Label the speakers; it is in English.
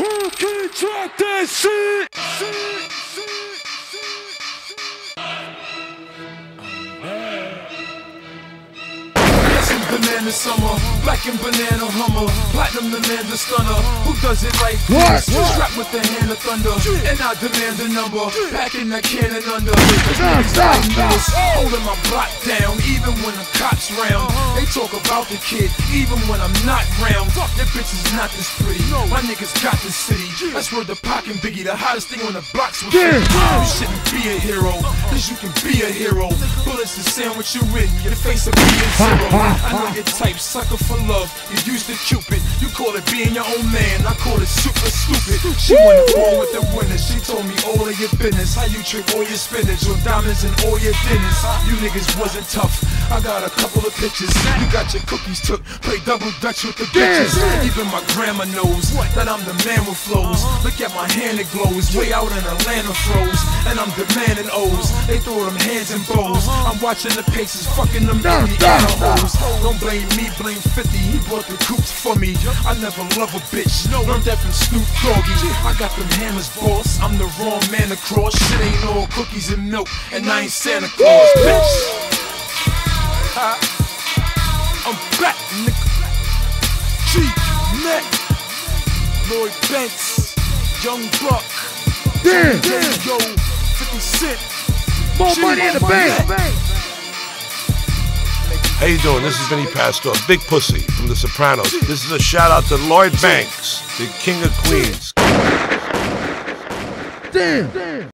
Speaker 1: Who can track that shit?
Speaker 2: Banana summer, black and banana hummer, platinum demand the stunner. Who does it like this? Strapped with the hand of thunder, and I demand a number. Packing that cannon under. Holding my block down, even when the cops round. They talk about the kid, even when I'm not round. That bitch is not this pretty. My niggas got this city. That's where the Pac and Biggie, the hottest thing on the blocks was. You shouldn't be a hero, cause you can be a hero. Bullets to sandwich you in, your face will be a zero. I know your type, sucker for love. You used to Cupid, you call it being your own man. I call it super stupid. She wanna ball with the winners. She told me all of your business. How you trick all your spinach with diamonds and all your dinners. You niggas wasn't tough. I got a couple of pictures. You got your cookies took. Play double dutch with the bitches. Even my grandma knows that I'm the man with flows. Look at my hand, it glows. Way out in Atlanta froze, and I'm demanding O's. They throw them hands and bows. I'm watching the paces, fucking them Indiana hoes. Don't blame me, blame 50. He bought the coops for me. I never love a bitch. Learned that from Snoop Doggy. I got them hammers, boss. I'm the wrong man to cross. Shit ain't all cookies and milk, and I ain't Santa Claus, bitch. I'm back, nigga. G-Neck, Lloyd Banks, Young Buck.
Speaker 1: Damn.
Speaker 2: Yo, 50 Cent.
Speaker 1: More money in the bank.
Speaker 3: How you doing? This is Vinny Pastor, Big Pussy from The Sopranos. This is a shout out to Lloyd Banks, the King of Queens.
Speaker 1: Damn.